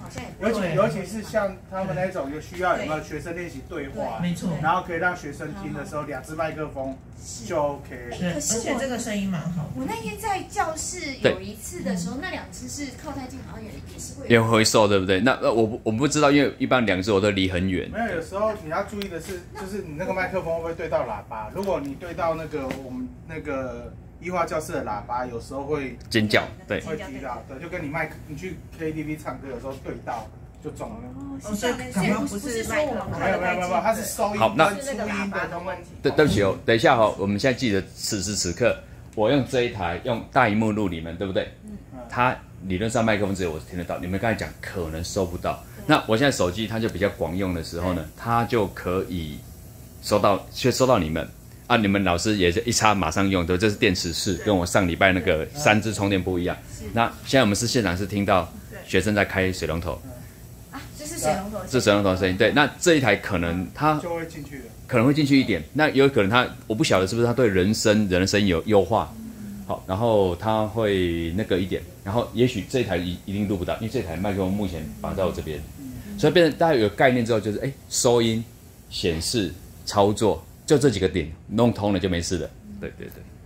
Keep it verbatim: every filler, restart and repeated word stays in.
好像也不尤其对尤其是像他们那种有需要有没有学生练习对话， 没错， 然后可以让学生听的时候，两只麦克风就 OK。 对，而且这个声音蛮好。 我那天在教室有一次的时候，那两只是靠太近，好像也也是会也会收，对不对？那那我不我不知道，因为一般两只我都离很远。 没有，有时候你要注意的是，就是你那个麦克风会不会对到喇叭？如果你对到那个我们那个医化教室的喇叭，有时候会尖叫，对， 会提到，对，就跟你麦克你去 K T V 唱歌，有时候对到就中了。 哦，所以感觉不是麦克风， 没有没有没有没有，它是收音好那跟出音的问题。 对对不起哦，等一下哈、哦，我们现在记得此时此刻，我用这一台用大荧幕录你们，对不对？嗯。它理论上麦克风只有我听得到，你们刚才讲可能收不到。那我现在手机它就比较广用的时候呢，它就可以收到，却收到你们。啊，你们老师也是一插马上用，对，这是电池式，跟我上礼拜那个三支充电不一样。那现在我们是现场是听到学生在开水龙头， 啊，这是水龙头， 这水龙头的声音。对，那这一台可能它就会进去了， 可能会进去一点。那有可能它，我不晓得是不是它对人声人的声音有优化，好，然后它会那个一点，然后也许这一台一一定录不到，因为这台麦克风目前绑在我这边，所以变成大家有个概念之后，就是哎，收音、显示、操作。就这几个点弄通了就没事了，对对对。